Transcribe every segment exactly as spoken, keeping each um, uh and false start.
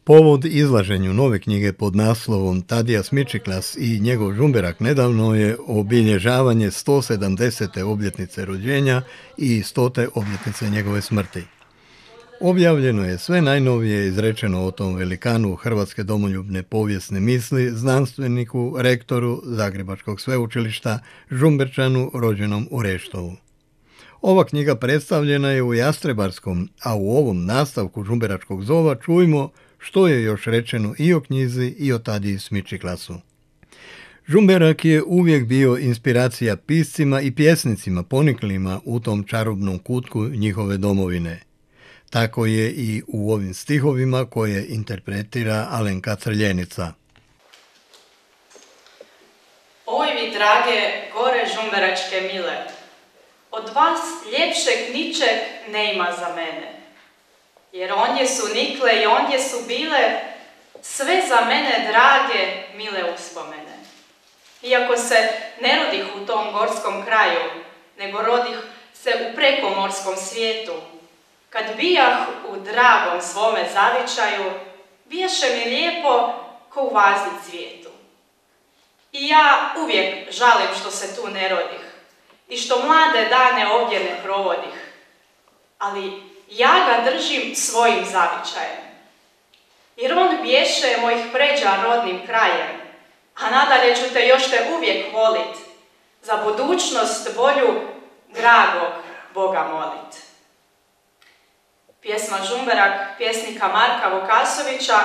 Povod izlaženju nove knjige pod naslovom Tadija Smičiklas i njegov žumberak nedavno je obilježavanje sto sedamdesete obljetnice rođenja i stote obljetnice njegove smrti. Objavljeno je sve najnovije izrečeno o tom velikanu hrvatske domoljubne povijesne misli, znanstveniku, rektoru Zagrebačkog sveučilišta, Žumberčanu rođenom u Reštovu. Ova knjiga predstavljena je u Jastrebarskom, a u ovom nastavku Žumberačkog zova čujmo što je još rečeno i o knjizi i o Tadiji Smičiklasu. Žumberak je uvijek bio inspiracija piscima i pjesnicima poniklima u tom čarobnom kutku njihove domovine. Tako je i u ovim stihovima koje interpretira Alenka Crljenica. Oj vi drage gore žumberačke mile, od vas ljepšeg ničeg ne ima za mene. Jer ondje su nikle i ondje su bile sve za mene drage, mile uspomene. Iako se ne rodih u tom gorskom kraju, nego rodih se u prekomorskom svijetu, kad bijah u dragom svome zavičaju, bijaše mi lijepo ko u vazi cvijetu. I ja uvijek žalim što se tu ne rodih i što mlade dane ovdje ne provodih, ali ja ga držim svojim zavičajem, jer on bješe mojih pređa rodnim krajem, a nadalje ću te još te uvijek volit, za budućnost bolju dragog Boga molit. Pjesma Žumberak pjesnika Marka Vukasovića.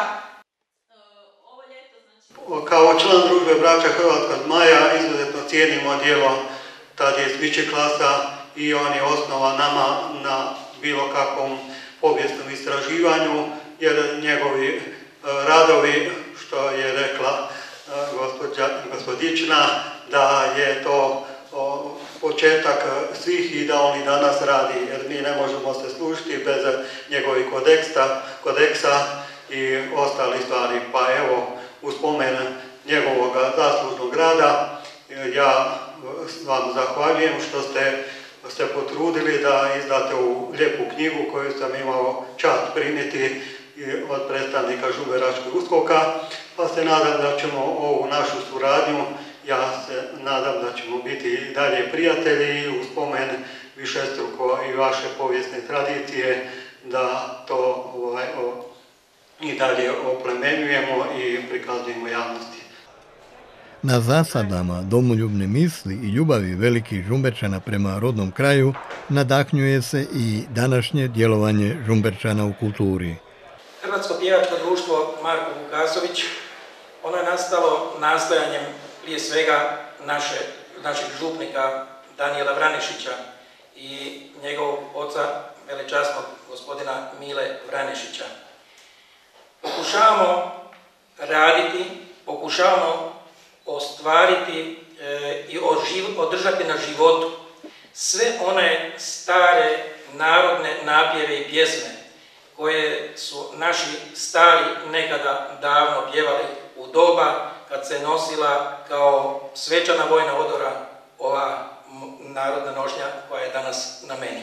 Kao član družbe braća Hrvatska zmaja izuzetno cijenimo djelo Tadije Smičiklasa i on je osnova nama na bilo kakvom povijesnom istraživanju, jer njegovi radovi, što je rekla gospođa, gospodična, da je to o, početak svih i da on i danas radi, jer mi ne možemo se služiti bez njegovih kodeksa, kodeksa i ostalih stvari. Pa evo, u spomen njegovog zaslužnog rada, ja vam zahvaljujem što ste ste potrudili da izdate ovu lijepu knjigu koju sam imao čast primiti od predstavnika Žumberačkog uskoka, pa se nadam da ćemo ovu našu suradnju, ja se nadam da ćemo biti dalje prijatelji u spomen višestruko i vaše povijesne tradicije, da to ovaj, o, i dalje oplemenjujemo i prikazujemo javnosti. Na zasadama domoljubne misli i ljubavi velikih Žumberčana prema rodnom kraju nadahnjuje se i današnje djelovanje Žumberčana u kulturi. Hrvatsko pjevačko društvo Marko Vukasović, ono je nastalo nastojanjem prije svega naše, našeg župnika Danijela Vranešića i njegovog oca velečasnog gospodina Mile Vranešića. Pokušavamo raditi, pokušavamo ostvariti e, i oživ, održati na životu sve one stare narodne napjeve i pjesme koje su naši stari nekada davno pjevali u doba kad se nosila kao svečana vojna odora ova narodna nošnja koja je danas na meni.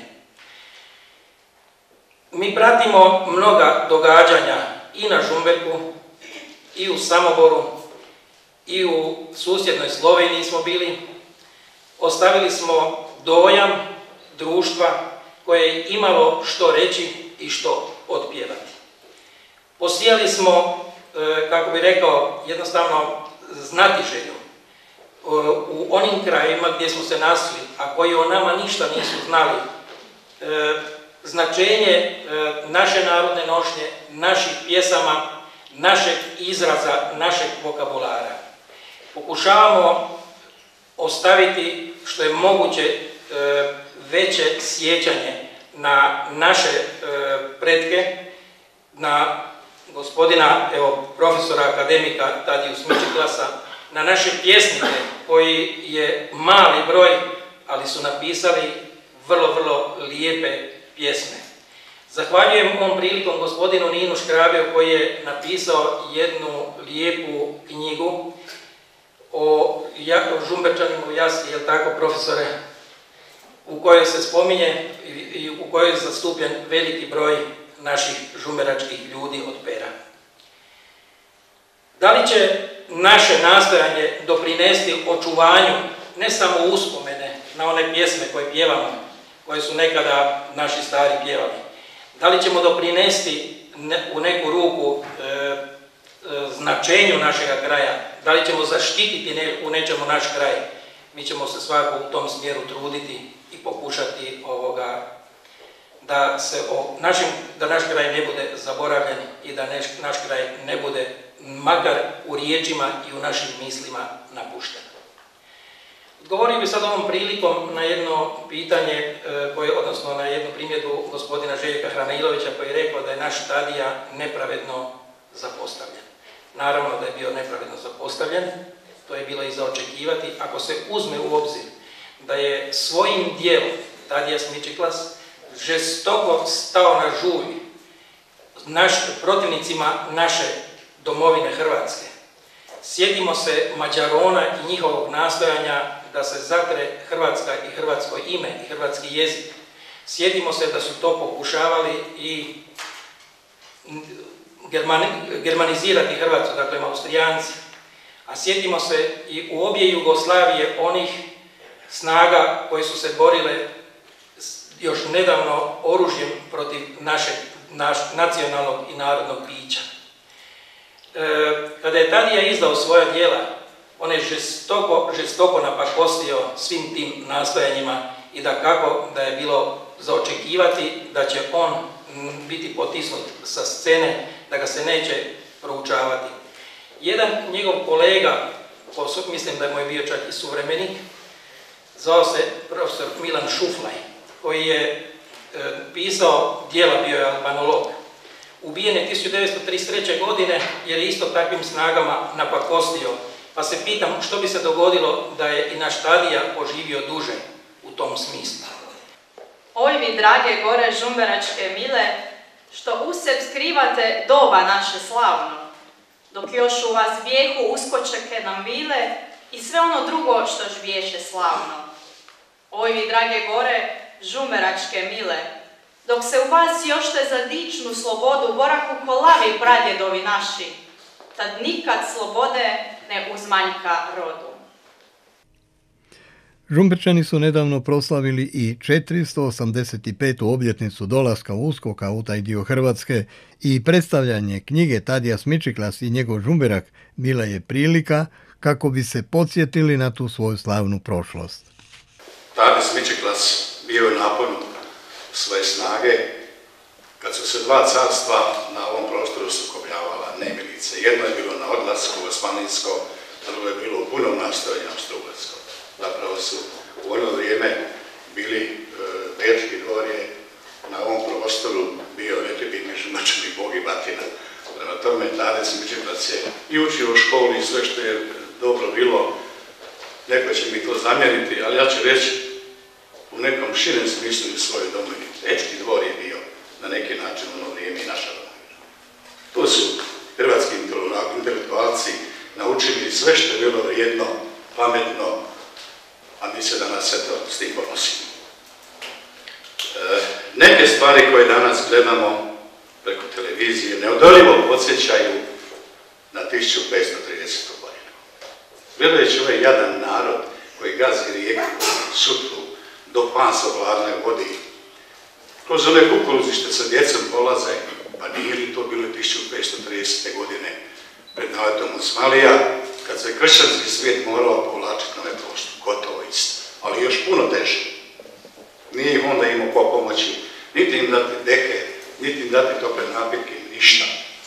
Mi pratimo mnoga događanja i na Žumberku, i u Samoboru, i u susjednoj Sloveniji smo bili. Ostavili smo dojam društva koje je imalo što reći i što otpjevati. Posijali smo, kako bi rekao, jednostavno znatiželju u onim krajevima gdje smo se nasli, a koji o nama ništa nisu znali, značenje naše narodne nošnje, naših pjesama, našeg izraza, našeg vokabulara. Pokušavamo ostaviti što je moguće veće sjećanje na naše pretke, na gospodina, evo, profesora akademika Tadiju Smičiklasa, na naše pjesnike koji je mali broj, ali su napisali vrlo, vrlo lijepe pjesme. Zahvaljujem ovom prilikom gospodinu Ninu Škrabiju koji je napisao jednu lijepu knjigu o Žumberčanima u Jaski, jel tako, profesore, u kojoj se spominje i u kojoj je zastupljen veliki broj naših žumberačkih ljudi od pera. Da li će naše nastojanje doprinesti očuvanju ne samo uspomene na one pjesme koje pjevamo, koje su nekada naši stari pjevali? Da li ćemo doprinesti u neku ruku e, e, značenju našega kraja? Da li ćemo zaštititi ne, u nečemu naš kraj? Mi ćemo se svakako u tom smjeru truditi i pokušati ovoga, da, se o našim, da naš kraj ne bude zaboravljen i da neš, naš kraj ne bude makar u riječima i u našim mislima napušten. Odgovorio bih sad ovom prilikom na jedno pitanje, koje, odnosno na jednu primjedbu gospodina Željka Hranailovića koji je rekao da je naš Tadija nepravedno zapostavljen. Naravno da je bio nepravedno zapostavljen, to je bilo i za očekivati ako se uzme u obzir da je svojim dijelom Tadija Smičiklas žestoko stao na žulj naš, protivnicima naše domovine Hrvatske. Sjetimo se Mađarona i njihovog nastojanja da se zatre Hrvatska i hrvatsko ime i hrvatski jezik. Sjetimo se da su to pokušavali i germani, germanizirati Hrvatsku, dakle Austrijanci. A sjetimo se i u obje Jugoslavije onih snaga koje su se borile još nedavno oružjem protiv našeg naš, nacionalnog i narodnog bića. E, kada je Tadija izdao svoja djela, on je žestoko, žestoko napakostio svim tim nastojanjima i da kako da je bilo za očekivati da će on biti potisnut sa scene, da ga se neće proučavati. Jedan njegov kolega, mislim da mu je bio čak i suvremenik, zvao se profesor Milan Šuflaj, koji je e, pisao djela, bio je albanolog. Ubijen je tisuću devetsto trideset treće. godine jer je isto takvim snagama napakostio. Pa se pitam što bi se dogodilo da je i naš Tadija poživio duže u tom smislu. Oj vi drage gore žumberačke mile, što u sebi skrivate doba naše slavno, dok još u vas bijehu uskočeke nam vile i sve ono drugo što žviješe slavno. Oj vi drage gore žumberačke mile, dok se u vas još te za dičnu slobodu boraku kolavi pradjedovi naši, tad nikad slobode ne uzmanjka rodu. Žumberčani su nedavno proslavili i četiristo osamdeset petu obljetnicu dolaska uskoka u taj dio Hrvatske i predstavljanje knjige Tadija Smičiklas i njegov Žumberak bila je prilika kako bi se podsjetili na tu svoju slavnu prošlost. Tadij Smičiklas bio je naponu svoje snage kad su se dva carstva na ovom prostoru sukobljavala, nemilice. Jedno je bilo na odlasku osmanlijsko, drugo je bilo u punom nastojanju austrougarsko. Zapravo su u ono vrijeme bili e, Bečki dvor je na ovom prostoru bio neki među Mačani bog i batina. Prema tome Tadij Smičiklas je i učio u školi i sve što je dobro bilo. Neko će mi to zamjeriti, ali ja ću reći u nekom širem smislu i svojoj domovini. Bečki dvor je bio na neki način ono vrijeme i naša domovina. To su hrvatski intelektualci naučili sve što je bilo vrijedno, pametno, a mi se danas eto s tim ponosimo. E, neke stvari koje danas gledamo preko televizije neodoljivo podsjećaju na tisuću petsto tridesetu. godinu. Gledajući ovaj jadan narod koji gazi rijeku, Sutlu, do pasa Vladne vodi, kroz one kukuruzište sa djecom polaze, pa nije li to bilo tisuću petsto tridesete. godine pred naletom Osmanlija, kad se kršćanski svijet morao povlačiti na ovaj prostor, gotovo isto, ali još puno teže. Nije ih onda imao ko pomoći, niti im dati deke, niti im dati tople napitke, ništa.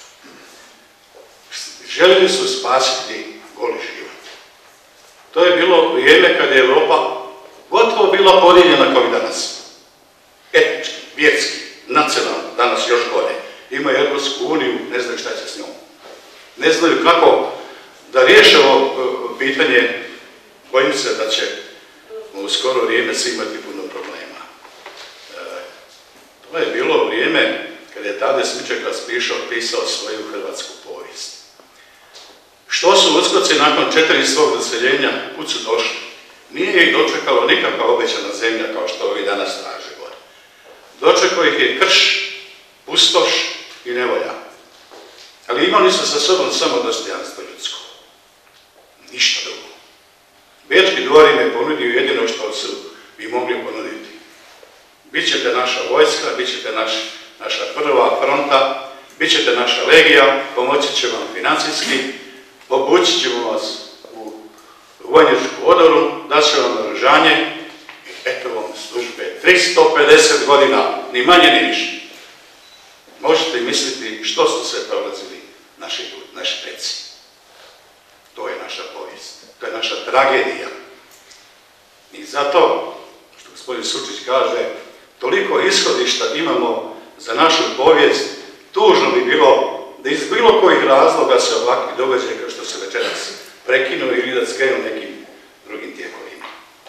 Željeli su spasiti goli život. To je bilo vrijeme kad je Europa gotovo bila podijeljena kao i danas. Etnički, vjerski, nacionalno, danas još gore. Imaju Europsku uniju, ne znaju šta će s njom. Ne znaju kako da riješe ovo pitanje, bojim se da će u skoro vrijeme svi imati puno problema. E, to je bilo vrijeme kada je Tadij Smičiklas pisao svoju hrvatsku povijest. Što su uskoci nakon četiri svog doseljenja, kud su došli? Nije ih dočekalo nikakva obećana zemlja kao što ovi danas traže gore. Dočekao ih je krš, pustoš i nevolja. Ali imali su sa sobom samo dostojanstvo ljudsko. Ništa drugo. Bečki dvor im je ponudio jedino što su bi mogli ponuditi. Bićete naša vojska, bićete naš, naša prva fronta, bićete naša legija, pomoći će vam financijski, obući ćemo vas u vojničku odoru, dat će vam naoružanje, eto vam službe, tristo pedeset godina, ni manje ni više. Možete misliti što su sve prolazili naši ljudi, naši preci. To je naša povijest, to je naša tragedija. I zato, što gospodin Sučić kaže, toliko ishodišta imamo za našu povijest, tužno bi bilo da iz bilo kojih razloga se ovakvi događaji kao što se večeras prekinu ili da skrenu nekim drugim tijekovima.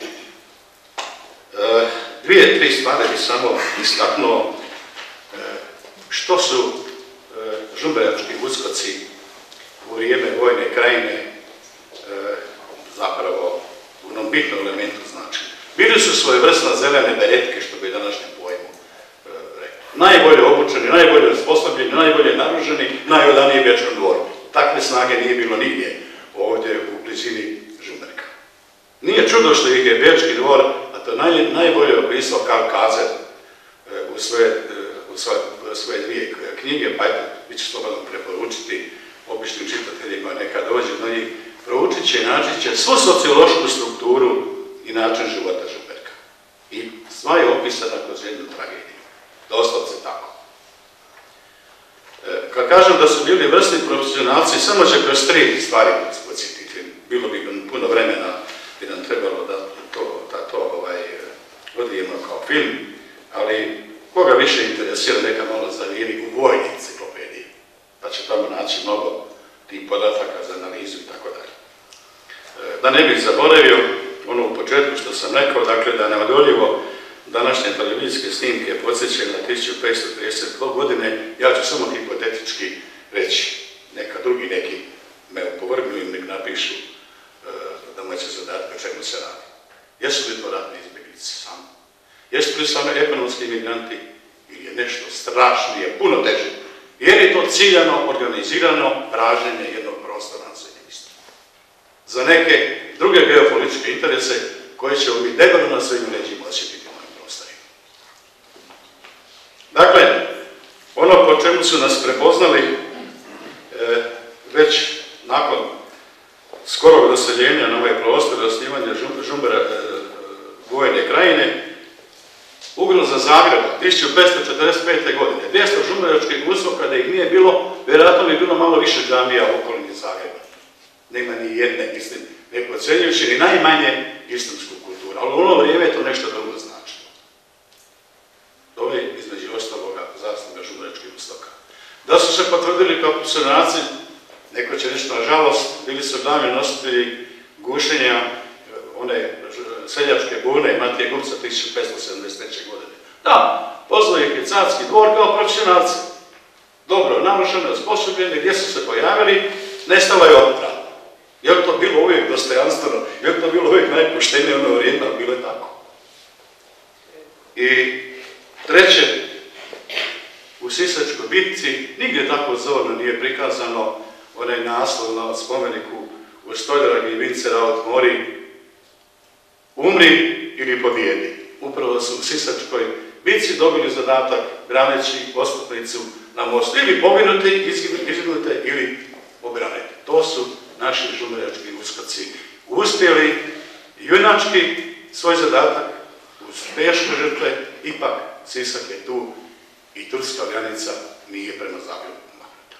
E, dvije, tri stvari bi samo istaknuo. E, što su e, žumberački uskoci u vrijeme vojne krajine e, zapravo u onom bitnom elementu znači. Bili su svojevrsna zelene beretke, što bi današnjem pojmu e, rekao. Najbolje obučeni, najbolje osposobljeni, najbolje naruženi, najodaniji Bečkom dvoru. Takve snage nije bilo nigdje ovdje u blizini Žumberka. Nije čudo što ih je Bečki dvor, a to naj, najbolje opisao Karl Kazer e, u svoje, e, u svoje, svoje dvije knjige, pa eto, vi ću slobodno preporučiti običnim čitateljima, neka dođe do njih, proučit će i naći će svu sociološku strukturu i način života Žumberka. I sva je opisana kroz jednu tragediju. Doslovce tako. E, kad kažem da su bili vrsni profesionalci, samo će kroz tri stvari podsjetiti. Bilo bi puno vremena bi nam trebalo da to, da to ovaj, odvijemo kao film, ali koga više interesira, neka malo zaviri u vojni enciklopediji, pa će tamo naći mnogo tih podataka za analizu i tako dalje. Da ne bih zaboravio, ono u početku što sam rekao, dakle da neodoljivo današnje televizijske snimke podsjećaju na tisuću petsto trideset godine, ja ću samo hipotetički reći, neka drugi neki me opovrgnu i nek napišu da mu će zadati o čemu se radi. Jesu li to ratni izbjeglice samo? Jesu li samo ekonomski imigranti? Ili je nešto strašnije, puno teže? Jer je to ciljano, organizirano pražnjenje jednog prostora na srednjem istoku. Za neke druge geopolitičke interese koje ćemo mi debelo na svojim leđima osjetiti na ovim prostorima. Dakle, ono po čemu su nas prepoznali e, već nakon skorog doseljenja na ovaj prostor, osnivanja Žumbera e, vojne krajine, ugroza Zagreba, tisuću petsto četrdeset pete. godine, dvjesto žumberačkih uskoka, da ih nije bilo, vjerojatno bi bilo malo više džamija u okolini Zagreba. Nema ni jedne, mislim, ne podcenjujući ni najmanje islamsku kulturu, ali u ono vrijeme je to nešto drugo značilo. To je između ostaloga zasluga žumberačkih uskoka. Da su se potvrdili kao profesionalci, neko će reći, nažalost, bili su glavni nositelji gušenja one seljačke bune Matije Gupca tisuću petsto sedamdeset treće. godine. Da, pozvao ih je carski dvor kao profesionalci. Dobro, narušeni, osposobljeni, gdje su se pojavili, nestala je oprava. Je li to bilo uvijek dostojanstveno? Je li to bilo uvijek najpoštenije ono vrijeme, ali bilo je tako. I treće, u Sisačkoj bitci nigdje tako zorno nije prikazano onaj naslov na spomeniku u Stoljara i Vincera od Mori, umri ili pobijedi. Upravo su u Sisačkoj bitci dobili zadatak braneći ostupnicu na mostu. Ili poginuti, izginute ili obraniti. To su naši žumberački uskoci uspjeli junački svoj zadatak uz teške žrtve, ipak Sisak je tu i turska granica nije prema Zagrebu maknuta.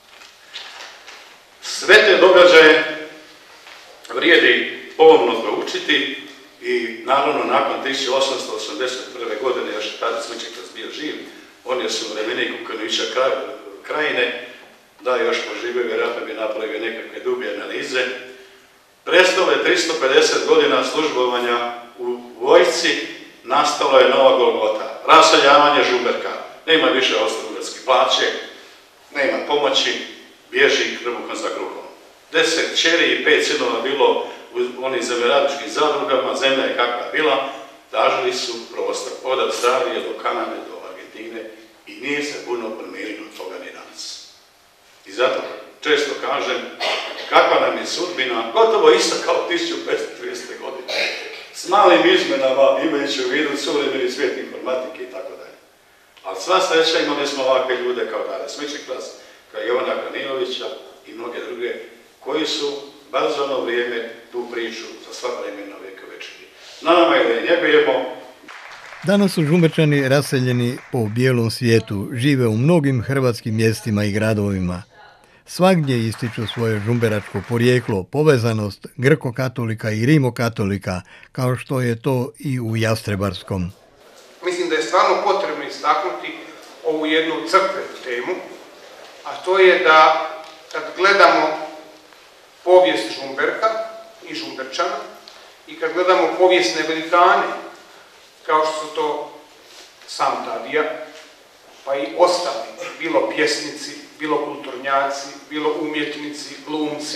Sve te događaje vrijedi pomno proučiti i naravno nakon tisuću osamsto osamdeset prve. godine, još je tada Smičeklac bio živ, on je suvremenik Vukanovića krajine, da još poživio, vjerojatno bi napravio nekakve dublje analize. Prestalo je tristo pedeset godina službovanja u vojsci, nastalo je nova Golgota, raseljavanje Žumberka, nema više austrougarske plaće, nema pomoći, bježi trbuhom za kruhom. Deset kćeri i pet sinova bilo u onim zemljoradničkim zadrugama, zemlja je kakva bila, tražili su prostor od Australije do Kanade, do Argentine i nije se puno promijenilo od toga ni danas. I zato često kažem, kakva nam je sudbina, gotovo ista kao tisuću petsto tridesete. godine. S malim izmenama, imajući u vidu suvremeni svijet informatike i tako dalje. Ali sva sreća imali smo ovakve ljude kao Darija Smičeklas, kao Jovana Hranilovića i mnoge druge, koji su, bar za ono vrijeme, tu priču za sva vremena vekovečili. Na nama je da je njegujemo. Danas su Žumberčani raseljeni po bijelom svijetu, žive u mnogim hrvatskim mjestima i gradovima. Svagdje ističu svoje žumberačko porijeklo, povezanost grko-katolika i rimokatolika, kao što je to i u Jastrebarskom. Mislim da je stvarno potrebno istaknuti ovu jednu crkvenu temu, a to je da kad gledamo povijest Žumberka i Žumberčana i kad gledamo povijesne velikane, kao što su to sam Tadija, pa i ostali, bilo pjesnici, bilo kulturnjaci, bilo umjetnici, glumci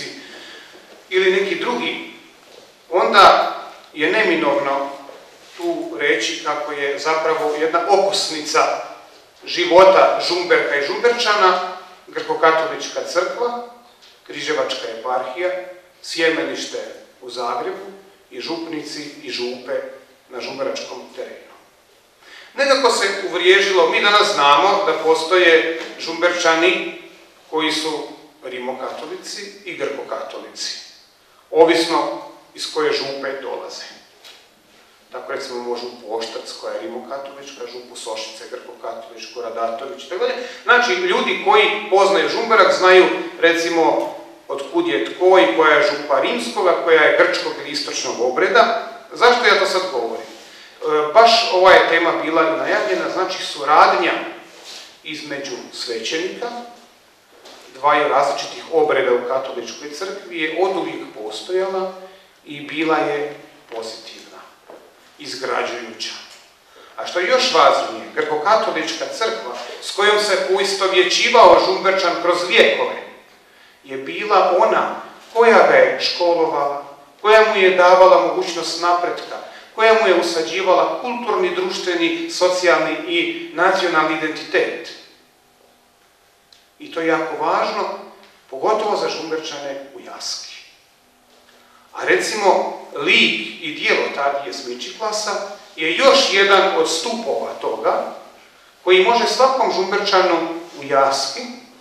ili neki drugi, onda je neminovno tu reći kako je zapravo jedna okosnica života Žumberka i Žumberčana grko-katolička crkva, Križevačka eparhija, sjemenište u Zagrebu i župnici i župe na žumberačkom terenu. Nekako se uvriježilo, mi danas znamo da postoje Žumberčani koji su rimokatolici i grko-katolici, ovisno iz koje župe dolaze. Tako recimo možu Poštac koja je rimokatolička, župu Sošice grko-katoličku, Radatović i tako dalje. Znači, ljudi koji poznaju Žumberak znaju recimo od kud je tko i koja je župa rimskoga, koja je grčkog ili istočnog obreda. Zašto ja to sad govorim? E, baš ova je tema bila i najavljena, znači suradnja između svećenika, dvaju različitih obreda u katoličkoj crkvi je oduvijek postojala i bila je pozitivna, izgrađujuća. A što je još važnije, grko-katolička crkva s kojom se poistovjećivao Žumberčan kroz vijekove je bila ona koja ga je školovala, koja mu je davala mogućnost napretka, koja mu je usađivala kulturni, društveni, socijalni i nacionalni identitet. I to je jako važno, pogotovo za Žumberčane u Jaski. A recimo, lik i djelo Tadije Smičiklasa je još jedan od stupova toga koji može svakom Žumberčanu u Jaski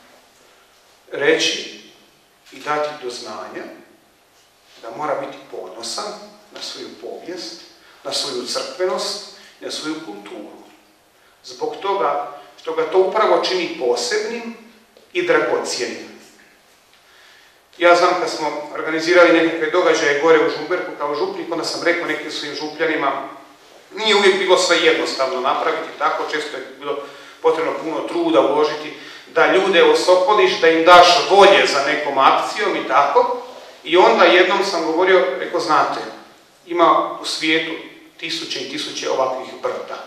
reći i dati do znanja da mora biti ponosan na svoju povijest, na svoju crkvenost i na svoju kulturu. Zbog toga što ga to upravo čini posebnim i dragocijenim. Ja znam kad smo organizirali nekakve događaje gore u Žumberku kao župnik, onda sam rekao nekim svojim župljanima, nije uvijek bilo sve jednostavno napraviti, tako često je bilo potrebno puno truda uložiti, da ljude osokoliš, da im daš volje za nekom akcijom i tako. I onda jednom sam govorio, rekao, znate, ima u svijetu tisuće i tisuće ovakvih brda.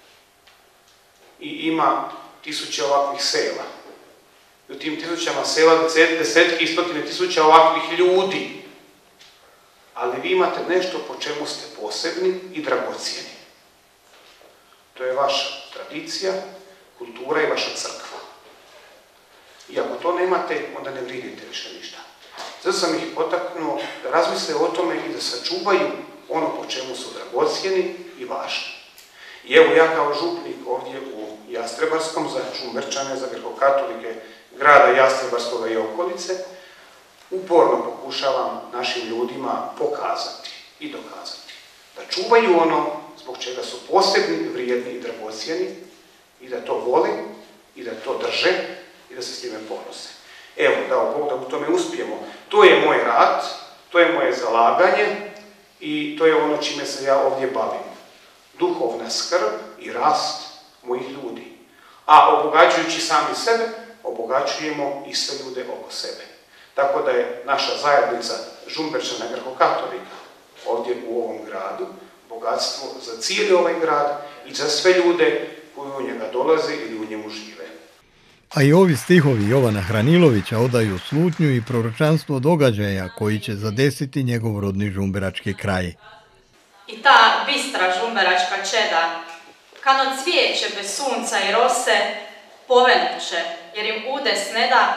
I ima tisuće ovakvih sela. I u tim tisućama sela desetke i stotine tisuća ovakvih ljudi. Ali vi imate nešto po čemu ste posebni i dragocijeni. To je vaša tradicija, kultura i vaša crkva. I ako to nemate, onda ne brinite više ništa. Zato sam ih potaknuo da razmisle o tome i da sačuvaju ono po čemu su dragocijeni i važni. I evo ja kao župnik ovdje u Jastrebarskom za Žumberčane, za grko-katolike grada Jastrebarskoga i okolice, uporno pokušavam našim ljudima pokazati i dokazati da čuvaju ono zbog čega su posebni, vrijedni i dragocijeni i da to vole i da to drže i da se s time ponose. Evo, dao Bog da u tome uspijemo. To je moj rad, to je moje zalaganje i to je ono čime se ja ovdje bavim. Duhovna skrb i rast mojih ljudi. A obogaćujući sami sebe, obogaćujemo i sve ljude oko sebe. Tako da je naša zajednica Žumberčana grko-katolika ovdje u ovom gradu bogatstvo za cijeli ovaj grad i za sve ljude koji u njega dolaze ili u njemu žive. A i ovi stihovi Jovana Hranilovića odaju slutnju i proročanstvo događaja koji će zadesiti njegov rodni žumberački kraj. I ta bistra žumberačka čeda, kano cvijeće bez sunca i rose, povenuće, jer im udes ne da,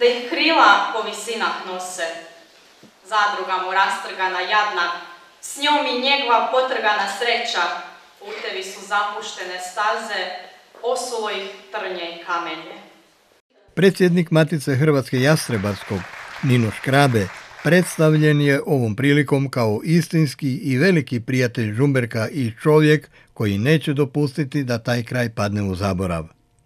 da ih krila po visinah nose. Zadruga mu rastrgana jadna, s njom i njegova potrgana sreća, putevi su zapuštene staze, osulo ih trnje i kamenje. Predsjednik Matice Hrvatske Jastrebarskog, Nino Škrabe, predstavljen je ovom prilikom kao istinski i veliki prijatelj Žumberka i čovjek koji neće dopustiti da taj kraj padne u zaborav.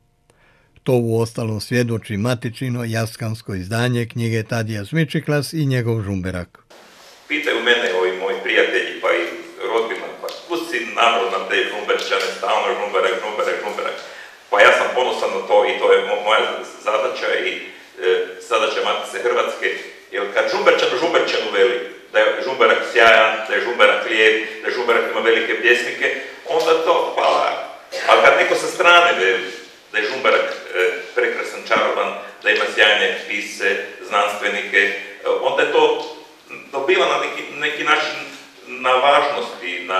To uostalom svjedoči matičino jaskansko izdanje knjige Tadija Smičiklas i njegov Žumberak. Pitaju mene ovi moji prijatelji pa i rodbina, pa kud si namro nam te Žumberčane, stalno Žumberak, Žumberak, Žumberak. Pa ja sam ponosan na to i to je moja zadaća i e, zadaća Matice Hrvatske. Jer kad Žumberčan Žumberčanu veli da je Žumberak sjajan, da je Žumberak lijep, da je Žumberak ima velike pjesnike, onda to hvala. Ali kad neko sa strane veli da je Žumberak e, prekrasan, čaroban, da ima sjajne pisce, znanstvenike, e, onda je to dobiva na neki, neki način na važnosti, na,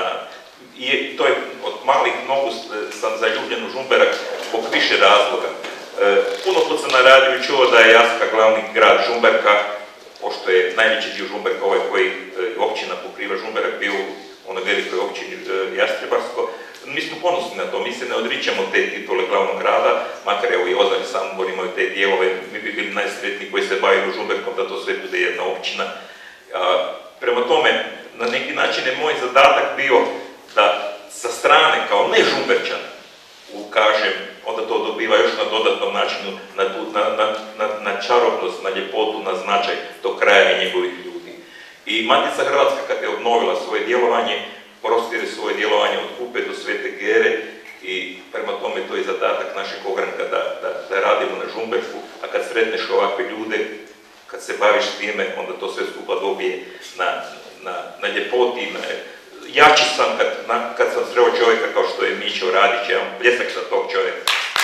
i to je od malih nogu sam zaljubljen u Žumberak zbog više razloga. E, puno put sam na radiju čuo da je Jaska glavni grad Žumberka, pošto je najveći dio Žumberka, ovaj koji e, općina pokriva Žumberak, bio u onoj velikoj općini e, Jastrebarsko. Mi smo ponosni na to, mi se ne odričemo te titule glavnog grada, makar evo i Ozalj, Samobor imaju te dijelove, mi bi bili najsretniji koji se bavimo Žumberkom da to sve bude jedna općina. A, prema tome, na neki način je moj zadatak bio da sa strane, kao ne Žumberčan, ukažem, onda to dobiva još na dodatnom načinu, na, na, na, na, na čarobnost, na ljepotu, na značaj tog kraja i njegovih ljudi. I Matica Hrvatska, kad je obnovila svoje djelovanje, prostire svoje djelovanje od Kupe do Svete Gere i prema tome to je zadatak našeg ogranka da, da, da radimo na Žumberku, a kad sretneš ovakve ljude, kad se baviš time, onda to sve skupa dobije na, na, na ljepoti. Na, jači sam kad, na, kad sam sreo čovjeka kao što je Mićo Radić, ja vam pljesak za tog čovjeka.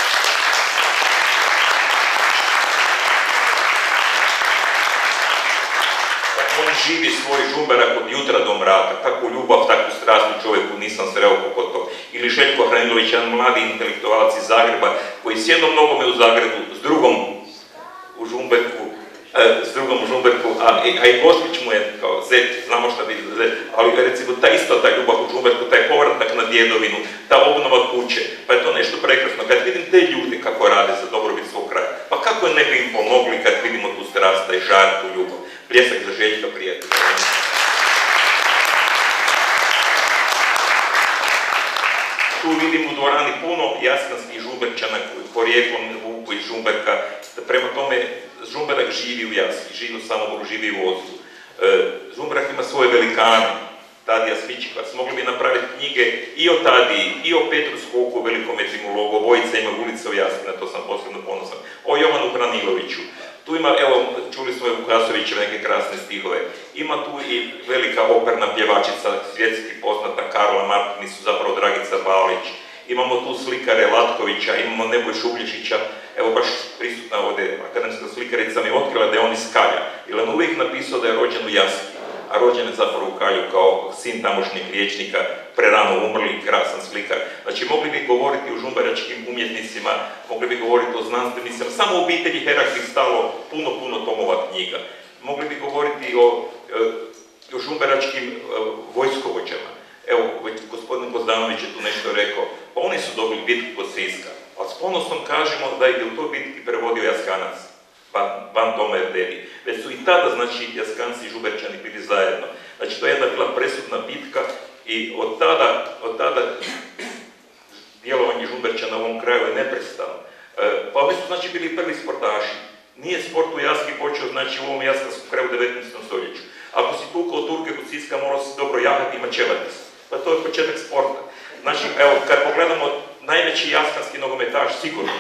On živi svoj Žumberak od jutra do mraka, takvu ljubav, takvu strast u čovjeku nisam sreo kako to. Ili Željko Hrandilović, jedan mladi intelektualac iz Zagreba, koji s jednom nogom je u Zagrebu, s drugom u Žumberku, e, s drugom u Žumberku, a, a i Gospić mu je kao zet, znamo šta bi zet, ali recimo ta isto ta ljubav u Žumberku, taj povratak na djedovinu, ta obnova kuće, pa je to nešto prekrasno. Kad vidim te ljude kako rade za dobrobit svog kraja, pa kako ne bi im pomogli kad vidimo tu strast, taj žar, tu ljubav. Pljesak za Željka, prijatelja. Tu vidim u dvorani puno jaskanskih Žumberčana, porijeklom vuku iz Žumberka. Prema tome, Žumberak živi u Jaski, živi u Samoboru, živi u Ozlju. E, Žumberak ima svoje velikane, Tadija Smičiklas. Mogli bi napraviti knjige i o Tadiji, i o Petru Skoku, velikom etimologu, Vojica ima ulica u Jaski, na to sam posebno ponosan, o Jovanu Hraniloviću. Tu ima, evo, čuli smo je Vukasovićeve neke krasne stihove. Ima tu i velika operna pjevačica, svjetski poznata Karla Martini, su zapravo Dragica Balić. Imamo tu slikare Latkovića, imamo Nebojšu Uglješića. Evo, baš prisutna ovdje akademska slikarica mi otkrila da je on iz Kalja. Jer on uvijek napisao da je rođen u Jaski, a rođen je zapravo u Kalju kao sin tamošnjeg riječnika, prerano umrli, krasan slikar. Znači, mogli bi govoriti o žumberačkim umjetnicima, mogli bi govoriti o znanstvenicima, samo u obitelji Herakli stalo puno, puno tomova knjiga. Mogli bi govoriti o, o žumberačkim vojskovođama. Evo, gospodin Bozdanović je tu nešto rekao, pa oni su dobili bitku kod Siska, a s ponosom kažemo da je u toj bitki prevodio Jaskanac, van, van Toma Erdeli. Već su i tada, znači, Jaskanci i Žumberčani bili zajedno. Znači, to je jedna bila presudna bitka i od tada, od tada djelovanje Žumberčana u ovom kraju je neprestano. E, pa oni su, znači, bili prvi sportaši. Nije sport u Jaski počeo, znači, u ovom jaskanskom kraju u devetnaestom stoljeću. Ako si tukao Turke kod Siska, morao si dobro jahati i mačevati se. Pa to je početak sporta. Znači, evo, kad pogledamo, najveći jaskanski nogometaš sigurno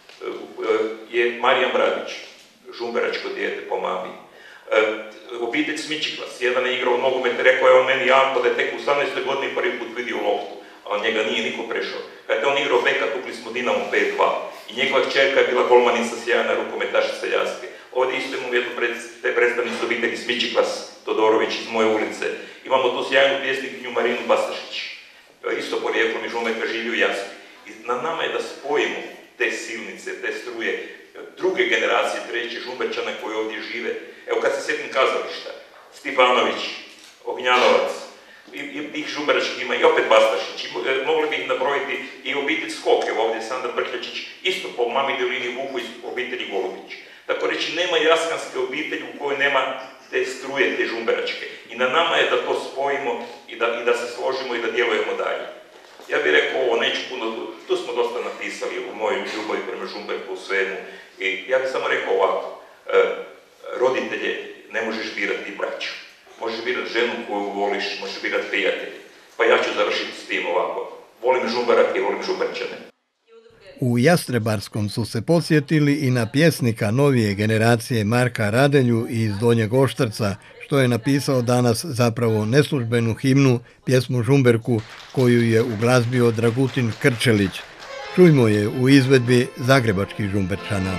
je Marijan Bradić, žumberačko dijete po mami. E, obitelj Smičiklas, jedan je igrao nogomet, rekao je on meni Janko da je tek u osamnaestoj godini prvi put vidio loptu, a njega nije niko prešao. Kad je on igrao beka, tukli smo Dinamo pet dva. I njegova kćerka je bila golmanica sjajna rukometašica Jaske. Ovdje isto imamo jednu pred, te predstavnicu obitelji Smičiklas, Todorović iz moje ulice. Imamo tu sjajnu pjesnikinju Marinu Bastašić. Isto porijeklom iz Žumberka, živi u Jaski. I na nama je da spojimo te silnice, te struje, druge generacije, treće Žumberčana koji ovdje žive. Evo kad se sjetim kazališta, Stipanović, Ognjanovac, i, i tih Žumberačkih ima i opet Bastašić, i, e, mogli bi ih nabrojiti i obitelj Skoke, ovdje Sandra Brkljačić, isto po mami Delini Vuku iz obitelji Golubić. Tako reći, nema jaskanske obitelji u kojoj nema te struje, te Žumberačke. I na nama je da to spojimo i da, i da se složimo i da djelujemo dalje. Ja bih rekao ovo, neću puno, tu smo dosta napisali u mojoj ljubavi prema Žumberku, u svemu. I ja bih samo rekao ovako, e, roditelje ne možeš birati braću. Možeš birati ženu koju voliš, možeš birati prijatelje. Pa ja ću završiti s tim ovako. Volim Žumberak i volim Žumberčane. U Jastrebarskom su se podsjetili i na pjesnika novije generacije Marka Radelju iz Donjeg Oštrca, što je napisao danas zapravo neslužbenu himnu, pjesmu Žumberku, koju je uglazbio Dragutin Krčelić. Čujmo je u izvedbi zagrebačkih Žumberčana.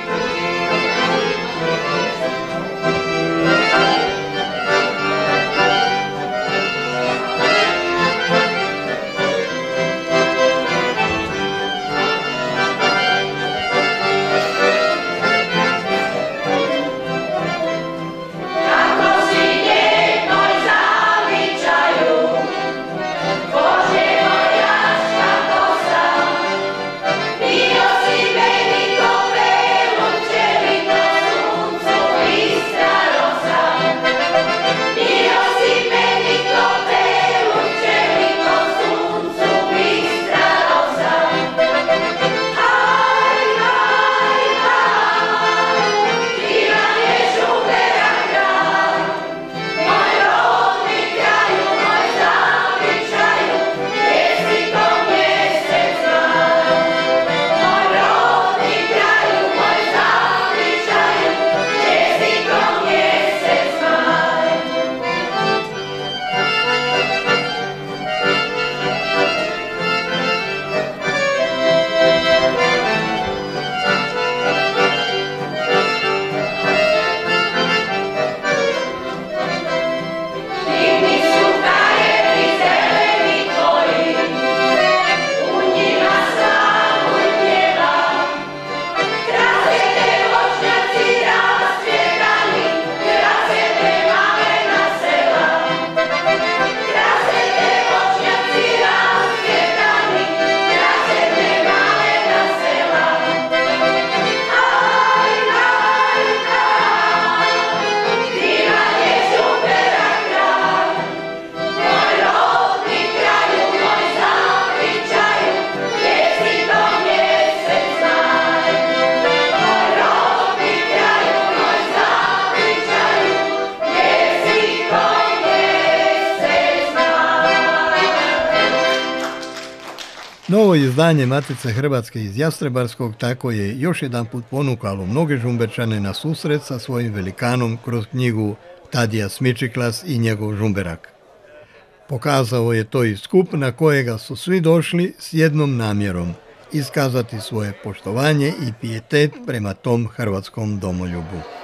Novo izdanje Matice Hrvatske iz Jastrebarskog tako je još jedan put ponukalo mnoge Žumberčane na susret sa svojim velikanom kroz knjigu Tadija Smičiklas i njegov Žumberak. Pokazao je to i skup na kojega su svi došli s jednom namjerom – iskazati svoje poštovanje i pijetet prema tom hrvatskom domoljubu.